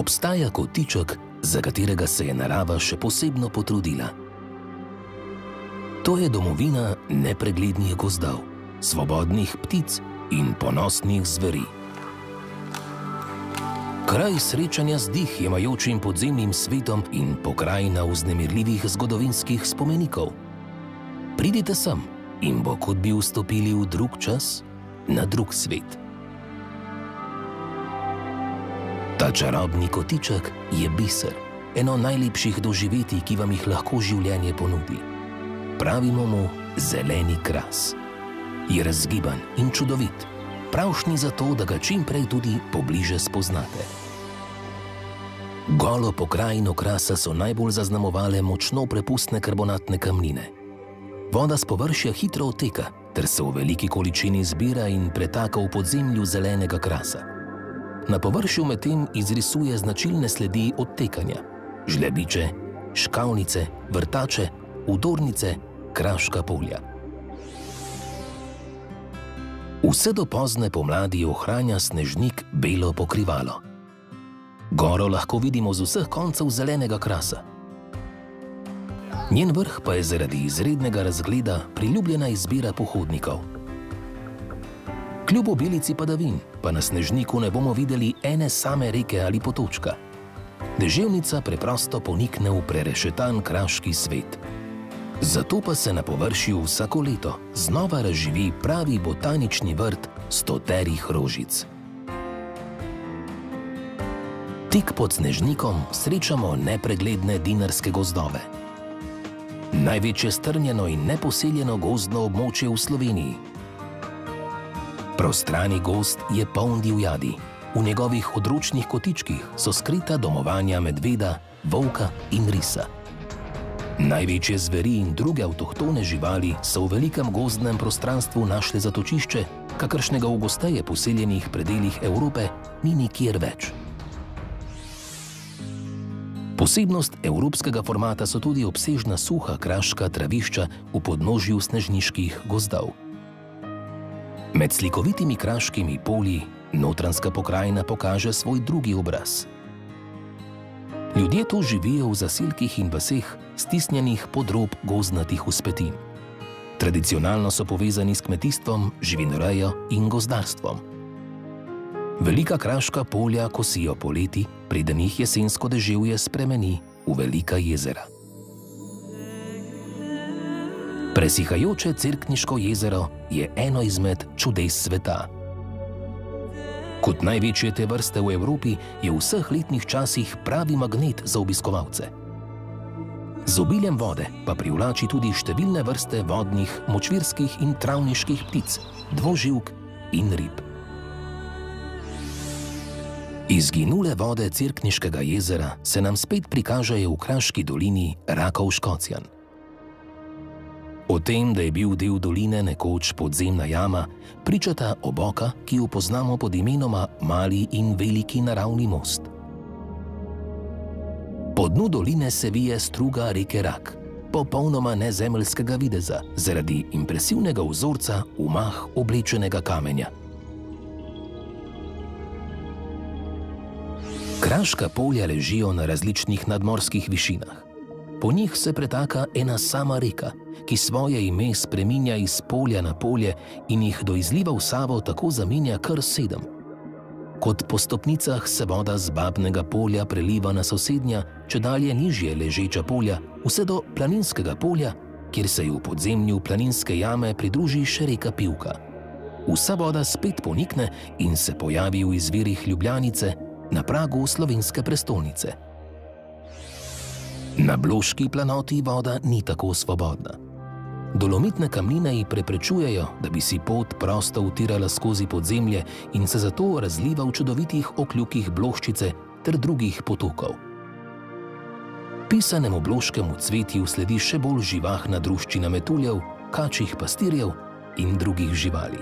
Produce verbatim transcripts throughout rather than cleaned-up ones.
Obstaja kotiček, za katerega se je narava še posebno potrudila. To je domovina nepreglednih gozdov, svobodnih ptic in ponosnih zveri. Kraj srečanja z dih jemajočim podzemnim svetom in pokrajina vznemirljivih zgodovinskih spomenikov. Pridite sem in bo kot bi vstopili v drug čas, na drug svet. Ta čarobni kotiček je biser, eno najlepših doživetij, ki vam jih lahko življenje ponudi. Pravimo mu zeleni kras. Je razgiban in čudovit, pravšnji za to, da ga čim prej tudi pobliže spoznate. Golo pokrajino krasa so najbolj zaznamovale močno prepustne karbonatne kamnine. Voda s površja hitro oteka, ter se v veliki količini zbira in pretaka v podzemlju zelenega krasa. Na površju medtem izrisuje značilne sledi odtekanja: žlebiče, škavnice, vrtače, udornice, kraška polja. Vse do pozne pomladi ohranja snežnik belo pokrivalo. Goro lahko vidimo z vseh koncev zelenega krasa. Njen vrh pa je zaradi izrednega razgleda priljubljena izbira pohodnikov. Kljub obilici padavin pa na snežniku ne bomo videli ene same reke ali potočka. Deževnica preprosto ponikne v prerešetan kraški svet. Zato pa se na površju vsako leto znova razživi pravi botanični vrt stoterih rožic. Tik pod snežnikom srečamo nepregledne dinarske gozdove. Največje strnjeno in neposeljeno gozdno območje v Sloveniji. Prostrani gozd je poln divjadi. V njegovih odročnih kotičkih so skrita domovanja medveda, volka in risa. Največje zveri in druge avtohtone živali so v velikem gozdnem prostranstvu našle zatočišče, kakršnega v gosteje poseljenih predelih Evrope ni nikjer več. Posebnost evropskega formata so tudi obsežna suha kraška travišča v podnožju snežniških gozdov. Med slikovitimi kraškimi polji Notranjska pokrajina pokaže svoj drugi obraz. Ljudje tu živijo v zaselkih in vaseh, stisnjenih pod rob gozdnatih vzpetin. Tradicionalno so povezani s kmetijstvom, živinorejo in gozdarstvom. Velika kraška polja kosijo poleti, preden jih jesensko deževje spremeni v velika jezera. Presihajoče Cerkniško jezero je eno izmed čudes sveta. Kot največje te vrste v Evropi je v vseh letnih časih pravi magnet za obiskovalce. Z obiljem vode pa privlači tudi številne vrste vodnih, močvirskih in travniških ptic, dvoživk in rib. Izginule vode Cerkniškega jezera se nam spet prikažejo v kraški dolini Rakov Škocjan. O tem, da je bil del doline nekoč podzemna jama, pričata oboka, ki jo poznamo pod imenoma Mali in Veliki naravni most. Po dnu doline se vije struga reke Rak, popolnoma nezemeljskega videza, zaradi impresivnega vzorca v mah oblečenega kamenja. Kraška polja ležijo na različnih nadmorskih višinah. Po njih se pretaka ena sama reka, ki svoje ime spreminja iz polja na polje in jih do izliva v Savo tako zamenja kar sedem. Kot po stopnicah se voda z Babnega polja preliva na sosednja, čedalje nižje ležeča polja, vse do Planinskega polja, kjer se ji v podzemlju Planinske jame pridruži še reka Pivka. Vsa voda spet ponikne in se pojavi v izvirih Ljubljanice, na pragu slovenske prestolnice. Na Bloški planoti voda ni tako svobodna. Dolomitne kamnine ji preprečujejo, da bi si pot prosto utirala skozi podzemlje in se zato razliva v čudovitih okljukih Bloščice ter drugih potokov. Pisanemu bloškemu cvetju sledi še bolj živahna druščina metuljev, kačjih pastirjev in drugih živali.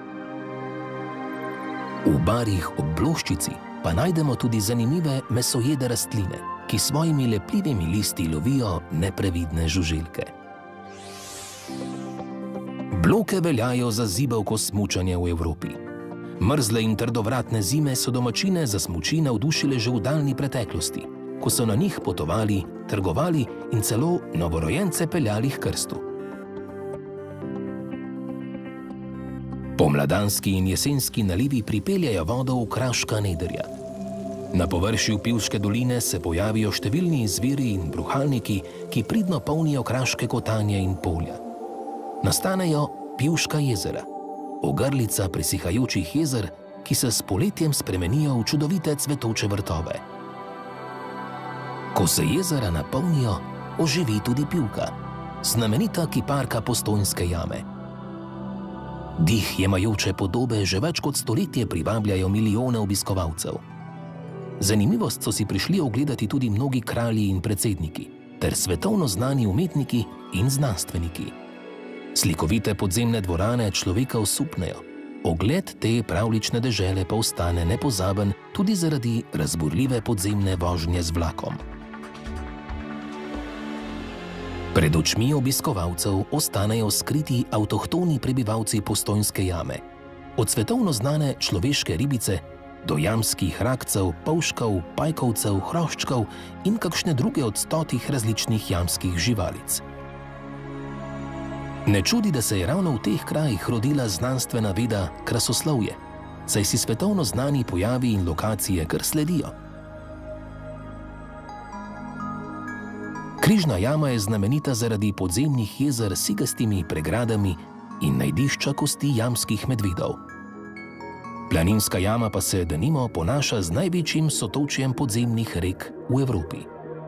V barih ob Bloščici pa najdemo tudi zanimive mesojede rastline, ki svojimi lepljivimi listi lovijo neprevidne žuželke. Bloke veljajo za zibelko smučanja v Evropi. Mrzle in trdovratne zime so domačine za smuči navdušile že v daljni preteklosti, ko so na njih potovali, trgovali in celo novorojence peljali k krstu. Pomladanski in jesenski nalivi pripeljajo vodo v kraška nedrja. Na površju Pivške doline se pojavijo številni izviri in bruhalniki, ki pridno polnijo kraške kotanje in polja. Nastanejo Pivška jezera, ogrlica presihajočih jezer, ki se s poletjem spremenijo v čudovite cvetoče vrtove. Ko se jezera napolnijo, oživi tudi Pivka, znamenita kiparka Postojnske jame. Dih jemajoče podobe že več kot stoletje privabljajo milijone obiskovalcev. Zanimivost so si prišli ogledati tudi mnogi kralji in predsedniki, ter svetovno znani umetniki in znanstveniki. Slikovite podzemne dvorane človeka osupnejo, ogled te pravlične dežele pa ostane nepozaben tudi zaradi razburljive podzemne vožnje z vlakom. Pred očmi obiskovalcev ostanejo skriti avtohtoni prebivalci Postojnske jame, od svetovno znane človeške ribice do jamskih rakcev, polškov, pajkovcev, hroščkov in kakšne druge od stotih različnih jamskih živalic. Ne čudi, da se je ravno v teh krajih rodila znanstvena veda krasoslovje, saj si svetovno znani pojavi in lokacije kar sledijo. Križna jama je znamenita zaradi podzemnih jezer s sigastimi pregradami in najdišča kosti jamskih medvedov. Planinska jama pa se denimo ponaša z največjim sotočjem podzemnih rek v Evropi.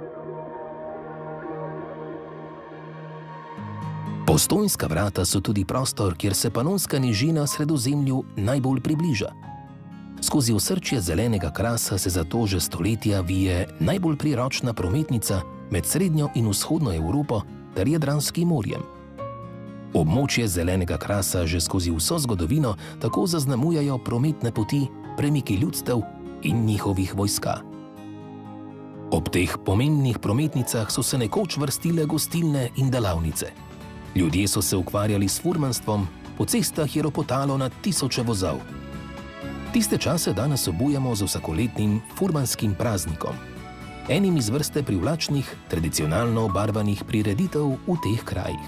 Postojnska vrata so tudi prostor, kjer se Panonska nižina Sredozemlju najbolj približa. Skozi osrčje zelenega krasa se zato že stoletja vije najbolj priročna prometnica med srednjo in vzhodno Evropo ter Jadranskim morjem. Območje zelenega krasa že skozi vso zgodovino tako zaznamujajo prometne poti, premiki ljudstev in njihovih vojska. Ob teh pomembnih prometnicah so se nekoč vrstile gostilne in delavnice. Ljudje so se ukvarjali s furmanstvom, po cestah je ropotalo na tisoče vozov. Tiste čase danes obujamo z vsakoletnim furmanskim praznikom, enim iz vrste privlačnih, tradicionalno obarvanih prireditev v teh krajih.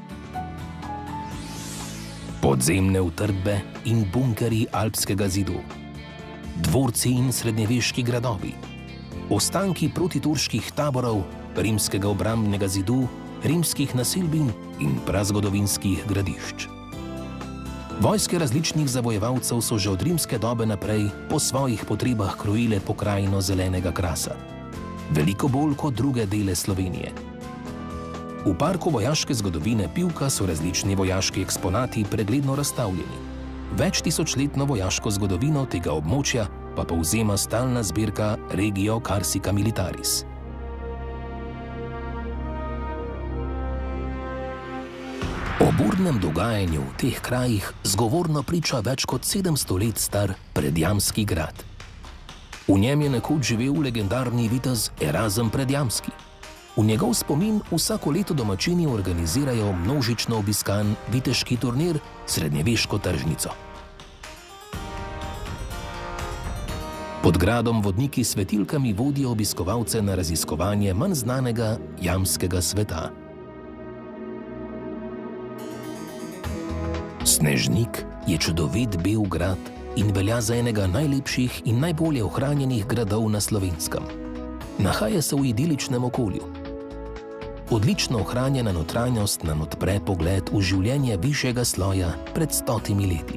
Podzemne utrdbe in bunkerji Alpskega zidu, dvorci in srednjeveški gradovi, ostanki protiturških taborov, rimskega obrambnega zidu, rimskih naselbin in prazgodovinskih gradišč. Vojske različnih zavojevalcev so že od rimske dobe naprej po svojih potrebah krojile pokrajino zelenega krasa, veliko bolj kot druge dele Slovenije. V parku vojaške zgodovine Pivka so različni vojaški eksponati pregledno razstavljeni. Več tisočletno vojaško zgodovino tega območja pa povzema stalna zbirka Regio Carsica Militaris. O burnem dogajanju v teh krajih zgovorno priča več kot sedemsto let star Predjamski grad. V njem je nekoč živel legendarni vitez Erazem Predjamski. V njegov spomin vsako leto domačini organizirajo množično obiskan viteški turnir Srednjeveško tržnico. Pod gradom vodniki s svetilkami vodijo obiskovalce na raziskovanje manj znanega jamskega sveta. Snežnik je čudovit bel grad in velja za enega najlepših in najbolje ohranjenih gradov na Slovenskem. Nahaja se v idiličnem okolju. Odlično ohranjena notranjost nam odpre pogled v življenje višjega sloja pred stotimi leti.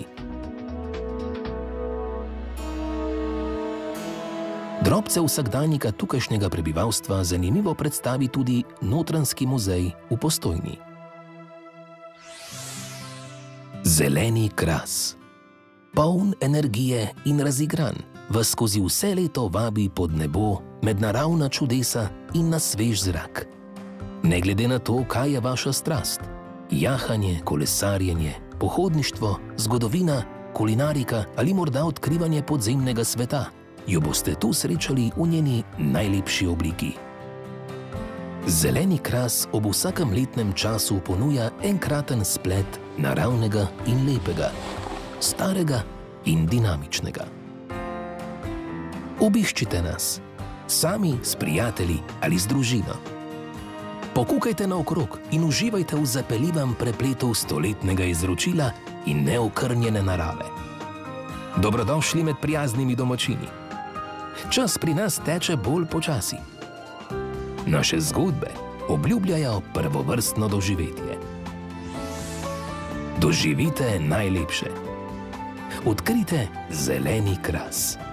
Drobce vsakdanjika tukajšnjega prebivalstva zanimivo predstavi tudi Notranjski muzej v Postojni. Zeleni kras. Poln energije in razigran, vas skozi vse leto vabi pod nebo, med naravna čudesa in na svež zrak. Ne glede na to, kaj je vaša strast, jahanje, kolesarjenje, pohodništvo, zgodovina, kulinarika ali morda odkrivanje podzemnega sveta, jo boste tu srečali v njeni najlepši obliki. Zeleni kras ob vsakem letnem času ponuja enkraten splet naravnega in lepega, starega in dinamičnega. Obiščite nas, sami, s prijatelji ali z družino. Pokukajte naokrog in uživajte v zapeljivem prepletu stoletnega izročila in neokrnjene narave. Dobrodošli med prijaznimi domačini. Čas pri nas teče bolj počasi. Naše zgodbe obljubljajo prvovrstno doživetje. Doživite najlepše. Odkrite zeleni kras.